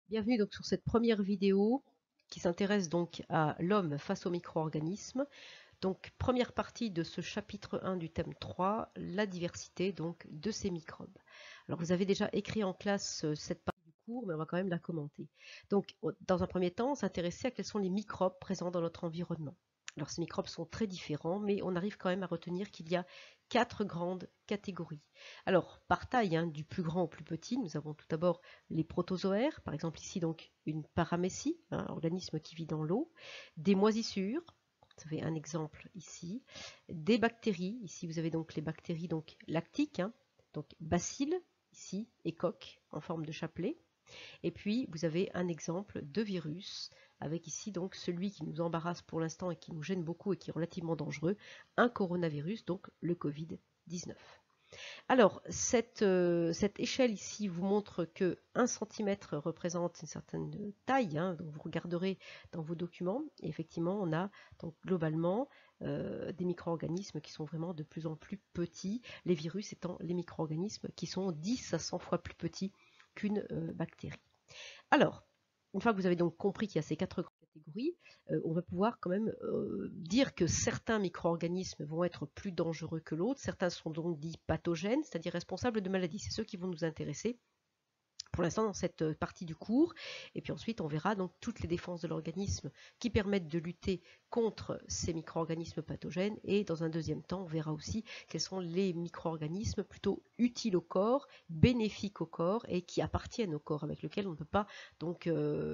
Bienvenue donc sur cette première vidéo qui s'intéresse donc à l'homme face aux micro-organismes. Donc première partie de ce chapitre 1 du thème 3, la diversité donc de ces microbes. Alors vous avez déjà écrit en classe cette partie du cours, mais on va quand même la commenter. Donc dans un premier temps, on s'intéressait à quels sont les microbes présents dans notre environnement. Alors ces microbes sont très différents, mais on arrive quand même à retenir qu'il y a 4 grandes catégories. Alors par taille, hein, du plus grand au plus petit, nous avons tout d'abord les protozoaires, par exemple ici donc une paramécie, un organisme qui vit dans l'eau, des moisissures, vous avez un exemple ici, des bactéries, ici vous avez donc les bactéries donc lactiques, hein, donc bacilles ici et coques en forme de chapelet, et puis vous avez un exemple de virus avec ici donc celui qui nous embarrasse pour l'instant et qui nous gêne beaucoup et qui est relativement dangereux, un coronavirus, donc le Covid-19. Alors, cette échelle ici vous montre que 1 cm représente une certaine taille, hein, donc vous regarderez dans vos documents, et effectivement on a donc globalement des micro-organismes qui sont vraiment de plus en plus petits, les virus étant les micro-organismes qui sont 10 à 100 fois plus petits qu'une bactérie. Alors, une fois que vous avez donc compris qu'il y a ces 4 grandes catégories, on va pouvoir quand même dire que certains micro-organismes vont être plus dangereux que l'autre. Certains sont donc dits pathogènes, c'est-à-dire responsables de maladies. C'est ceux qui vont nous intéresser pour l'instant dans cette partie du cours. Et puis ensuite, on verra donc toutes les défenses de l'organisme qui permettent de lutter contre ces micro-organismes pathogènes. Et dans un deuxième temps, on verra aussi quels sont les micro-organismes plutôt utiles au corps, bénéfiques au corps et qui appartiennent au corps, avec lesquels on ne peut pas donc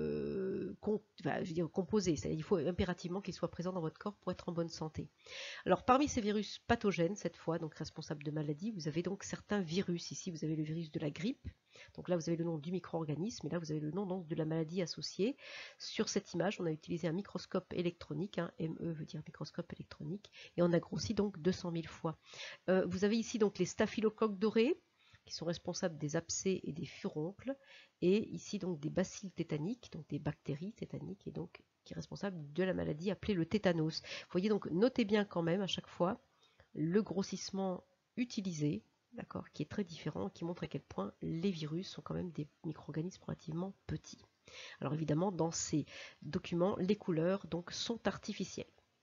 composer. Il faut impérativement qu'ils soient présents dans votre corps pour être en bonne santé. Alors parmi ces virus pathogènes, cette fois, donc responsables de maladies, vous avez donc certains virus. Ici, vous avez le virus de la grippe. Donc là, vous avez le nom du micro-organisme et là, vous avez le nom donc, de la maladie associée. Sur cette image, on a utilisé un microscope électronique, hein, ME veut dire microscope électronique, et on a grossi donc 200 000 fois. Vous avez ici donc les staphylocoques dorés, qui sont responsables des abcès et des furoncles, et ici donc des bacilles tétaniques, donc des bactéries tétaniques, et donc qui est responsable de la maladie appelée le tétanos. Vous voyez donc, notez bien quand même à chaque fois le grossissement utilisé, d'accord, qui est très différent, qui montre à quel point les virus sont quand même des micro-organismes relativement petits. Alors évidemment, dans ces documents, les couleurs donc sont artificielles.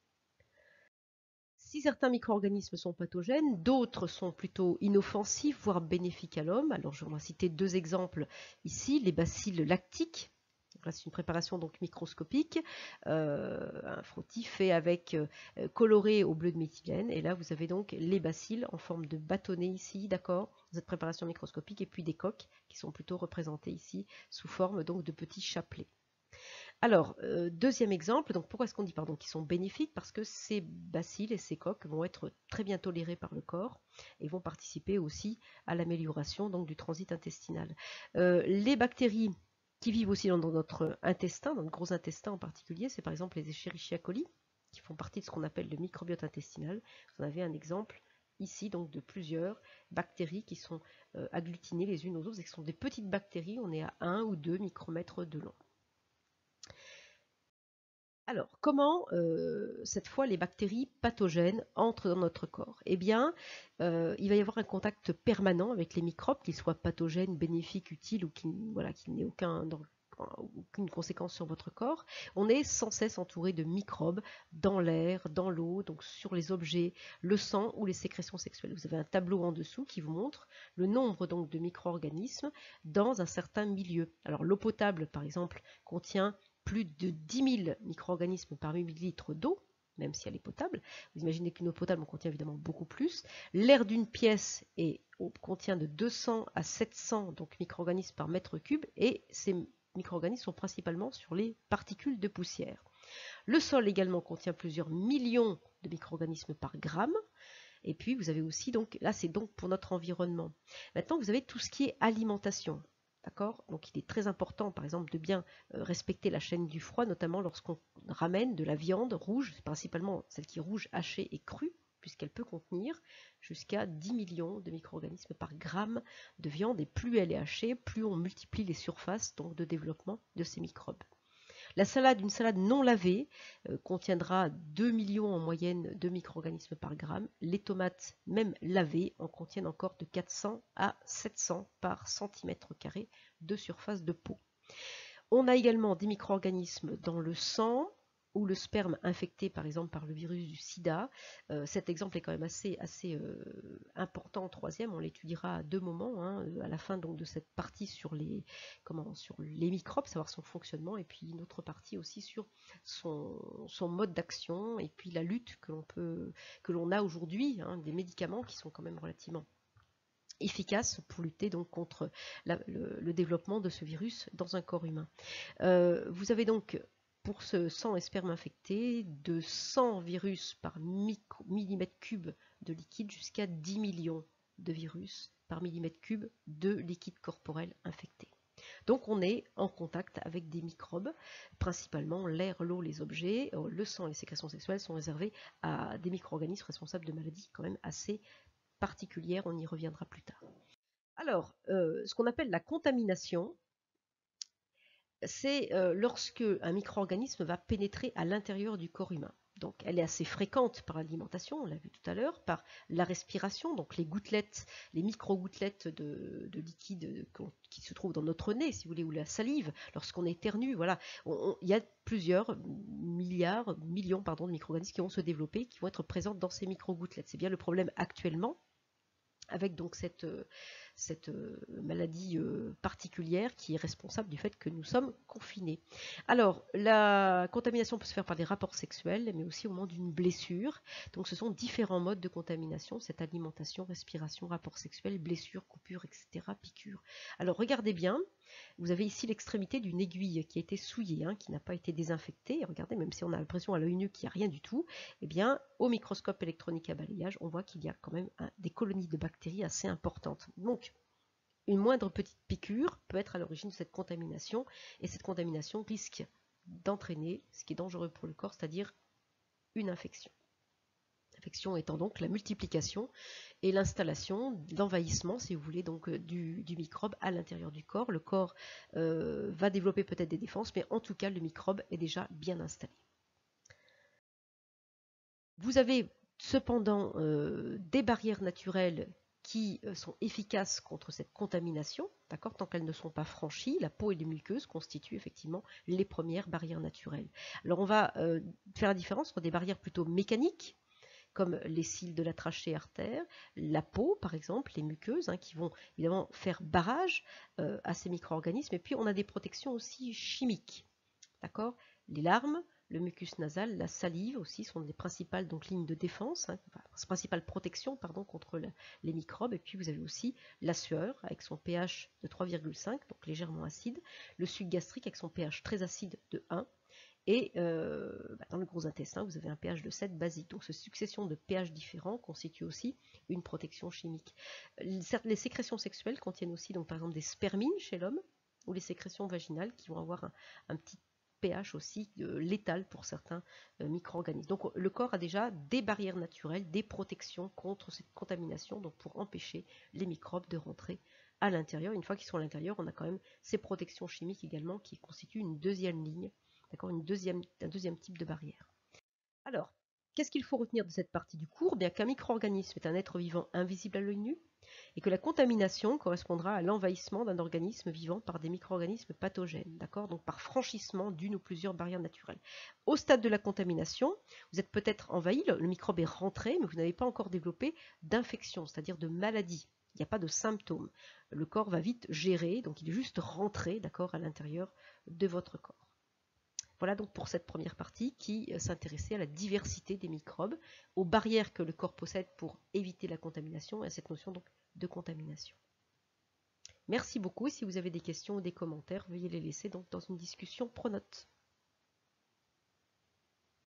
Si certains micro-organismes sont pathogènes, d'autres sont plutôt inoffensifs, voire bénéfiques à l'homme. Alors je vais citer 2 exemples ici, les bacilles lactiques. Là, c'est une préparation donc microscopique, un frottis fait avec coloré au bleu de méthylène. Et là, vous avez donc les bacilles en forme de bâtonnet ici, d'accord, cette préparation microscopique, et puis des coques qui sont plutôt représentées ici sous forme donc de petits chapelets. Alors, deuxième exemple, donc pourquoi est-ce qu'on dit qu'ils sont bénéfiques? Parce que ces bacilles et ces coques vont être très bien tolérés par le corps et vont participer aussi à l'amélioration donc du transit intestinal. Les bactéries qui vivent aussi dans notre intestin, dans le gros intestin en particulier, c'est par exemple les Escherichia coli, qui font partie de ce qu'on appelle le microbiote intestinal. Vous en avez un exemple ici donc de plusieurs bactéries qui sont agglutinées les unes aux autres et qui sont des petites bactéries, on est à 1 ou 2 micromètres de long. Alors, comment cette fois les bactéries pathogènes entrent dans notre corps? Eh bien, il va y avoir un contact permanent avec les microbes, qu'ils soient pathogènes, bénéfiques, utiles ou qui n'aient aucune conséquence sur votre corps. On est sans cesse entouré de microbes dans l'air, dans l'eau, donc sur les objets, le sang ou les sécrétions sexuelles. Vous avez un tableau en dessous qui vous montre le nombre donc de micro-organismes dans un certain milieu. Alors l'eau potable, par exemple, contient plus de 10 000 micro-organismes par millilitre d'eau, même si elle est potable. Vous imaginez qu'une eau potable en contient évidemment beaucoup plus. L'air d'une pièce contient de 200 à 700 micro-organismes par mètre cube et ces micro-organismes sont principalement sur les particules de poussière. Le sol également contient plusieurs millions de micro-organismes par gramme. Et puis vous avez aussi, donc là c'est donc pour notre environnement. Maintenant vous avez tout ce qui est alimentation. D'accord? Donc il est très important par exemple de bien respecter la chaîne du froid, notamment lorsqu'on ramène de la viande rouge, principalement celle qui est rouge, hachée et crue, puisqu'elle peut contenir jusqu'à 10 millions de micro-organismes par gramme de viande, et plus elle est hachée, plus on multiplie les surfaces donc, de développement de ces microbes. Une salade non lavée contiendra 2 millions en moyenne de micro-organismes par gramme. Les tomates, même lavées, en contiennent encore de 400 à 700 par centimètre carré de surface de peau. On a également des micro-organismes dans le sang ou le sperme infecté par exemple par le virus du sida. Cet exemple est quand même assez important en troisième, on l'étudiera à deux moments, hein, à la fin donc de cette partie sur sur les microbes, savoir son fonctionnement, et puis une autre partie aussi sur son mode d'action, et puis la lutte que l'on a aujourd'hui, hein, des médicaments qui sont quand même relativement efficaces pour lutter donc contre le développement de ce virus dans un corps humain. Vous avez donc pour ce sang et sperme infecté de 100 virus par millimètre cube de liquide jusqu'à 10 millions de virus par millimètre cube de liquide corporel infecté. Donc on est en contact avec des microbes, principalement l'air, l'eau, les objets. Le sang et les sécrétions sexuelles sont réservés à des micro-organismes responsables de maladies quand même assez particulières, on y reviendra plus tard. Alors, ce qu'on appelle la contamination, c'est lorsque un micro-organisme va pénétrer à l'intérieur du corps humain. Donc elle est assez fréquente par l'alimentation, on l'a vu tout à l'heure, par la respiration, donc les gouttelettes, les micro-gouttelettes de liquide qui se trouvent dans notre nez, si vous voulez, ou la salive, lorsqu'on éternue, voilà. Il y a plusieurs millions de micro-organismes qui vont se développer, qui vont être présents dans ces micro-gouttelettes. C'est bien le problème actuellement avec donc cette maladie particulière qui est responsable du fait que nous sommes confinés. Alors, la contamination peut se faire par des rapports sexuels, mais aussi au moment d'une blessure. Donc, ce sont différents modes de contamination, cette alimentation, respiration, rapport sexuel, blessure, coupure, etc., piqûre. Alors, regardez bien, vous avez ici l'extrémité d'une aiguille qui a été souillée, hein, qui n'a pas été désinfectée. Et regardez, même si on a l'impression à l'œil nu qu'il n'y a rien du tout, eh bien, au microscope électronique à balayage, on voit qu'il y a quand même des colonies de bactéries assez importantes. Donc, une moindre petite piqûre peut être à l'origine de cette contamination, et cette contamination risque d'entraîner ce qui est dangereux pour le corps, c'est-à-dire une infection. L'infection étant donc la multiplication et l'installation, l'envahissement, si vous voulez, donc du microbe à l'intérieur du corps. Le corps va développer peut-être des défenses, mais en tout cas, le microbe est déjà bien installé. Vous avez cependant des barrières naturelles qui sont efficaces contre cette contamination, d'accord, tant qu'elles ne sont pas franchies. La peau et les muqueuses constituent effectivement les premières barrières naturelles. Alors on va faire la différence entre des barrières plutôt mécaniques, comme les cils de la trachée artère, la peau par exemple, les muqueuses, hein, qui vont évidemment faire barrage à ces micro-organismes, et puis on a des protections aussi chimiques, d'accord, les larmes, le mucus nasal, la salive aussi sont les principales donc, lignes de défense, hein, principales protections pardon, contre les microbes. Et puis vous avez aussi la sueur avec son pH de 3,5, donc légèrement acide, le suc gastrique avec son pH très acide de 1, et dans le gros intestin, vous avez un pH de 7 basique. Donc cette succession de pH différents constitue aussi une protection chimique. Les sécrétions sexuelles contiennent aussi donc, par exemple des spermines chez l'homme, ou les sécrétions vaginales qui vont avoir un petit pH aussi létal pour certains micro-organismes. Donc le corps a déjà des barrières naturelles, des protections contre cette contamination, donc pour empêcher les microbes de rentrer à l'intérieur. Une fois qu'ils sont à l'intérieur, on a quand même ces protections chimiques également qui constituent une deuxième ligne, d'accord, un deuxième type de barrière. Alors, qu'est-ce qu'il faut retenir de cette partie du cours? Bien qu'un micro-organisme est un être vivant invisible à l'œil nu, et que la contamination correspondra à l'envahissement d'un organisme vivant par des micro-organismes pathogènes, d'accord, donc par franchissement d'une ou plusieurs barrières naturelles. Au stade de la contamination, vous êtes peut-être envahi, le microbe est rentré, mais vous n'avez pas encore développé d'infection, c'est-à-dire de maladie. Il n'y a pas de symptômes. Le corps va vite gérer, donc il est juste rentré, d'accord, à l'intérieur de votre corps. Voilà donc pour cette première partie qui s'intéressait à la diversité des microbes, aux barrières que le corps possède pour éviter la contamination et à cette notion donc de contamination. Merci beaucoup. Si vous avez des questions ou des commentaires, veuillez les laisser donc dans une discussion pronote.